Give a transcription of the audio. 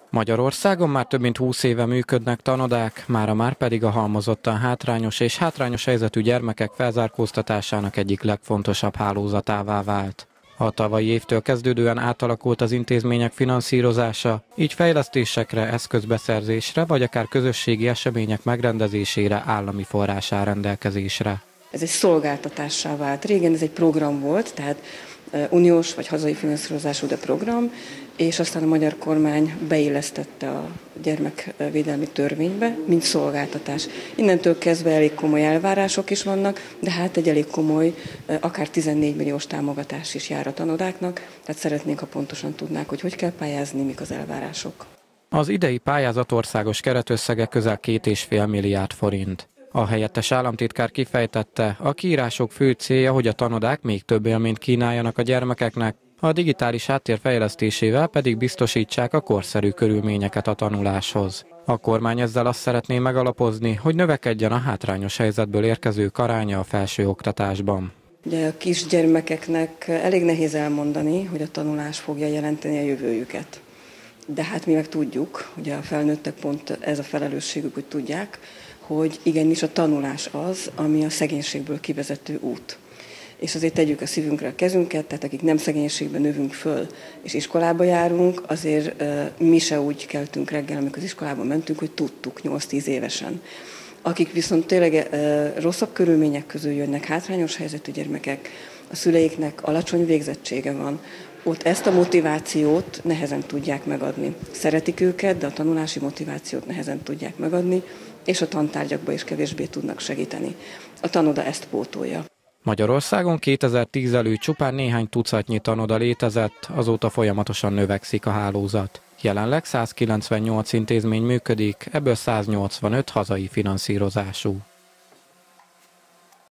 Magyarországon már több mint 20 éve működnek tanodák, mára pedig a halmozottan hátrányos és hátrányos helyzetű gyermekek felzárkóztatásának egyik legfontosabb hálózatává vált. A tavalyi évtől kezdődően átalakult az intézmények finanszírozása, így fejlesztésekre, eszközbeszerzésre vagy akár közösségi események megrendezésére állami forrás áll rendelkezésre. Ez egy szolgáltatássá vált. Régen ez egy program volt, tehát uniós vagy hazai finanszírozású, de program, és aztán a magyar kormány beillesztette a gyermekvédelmi törvénybe, mint szolgáltatás. Innentől kezdve elég komoly elvárások is vannak, de hát egy elég komoly, akár 14 milliós támogatás is jár a tanodáknak, tehát szeretnénk, ha pontosan tudnák, hogy kell pályázni, mik az elvárások. Az idei pályázat országos keretösszege közel 2,5 milliárd forint. A helyettes államtitkár kifejtette, a kiírások fő célja, hogy a tanodák még több élményt kínáljanak a gyermekeknek, a digitális háttér fejlesztésével pedig biztosítsák a korszerű körülményeket a tanuláshoz. A kormány ezzel azt szeretné megalapozni, hogy növekedjen a hátrányos helyzetből érkezők aránya a felsőoktatásban. Ugye a kisgyermekeknek elég nehéz elmondani, hogy a tanulás fogja jelenteni a jövőjüket. De hát mi meg tudjuk, ugye a felnőttek pont ez a felelősségük, hogy tudják, hogy igenis a tanulás az, ami a szegénységből kivezető út. És azért tegyük a szívünkre a kezünket, tehát akik nem szegénységben növünk föl és iskolába járunk, azért mi se úgy keltünk reggel, amikor az iskolába mentünk, hogy tudtuk 8-10 évesen. Akik viszont tényleg rosszabb körülmények közül jönnek, hátrányos helyzetű gyermekek, a szüleiknek alacsony végzettsége van, ott ezt a motivációt nehezen tudják megadni. Szeretik őket, de a tanulási motivációt nehezen tudják megadni, és a tantárgyakba is kevésbé tudnak segíteni. A tanoda ezt pótolja. Magyarországon 2010 előtt csupán néhány tucatnyi tanoda létezett, azóta folyamatosan növekszik a hálózat. Jelenleg 198 intézmény működik, ebből 185 hazai finanszírozású.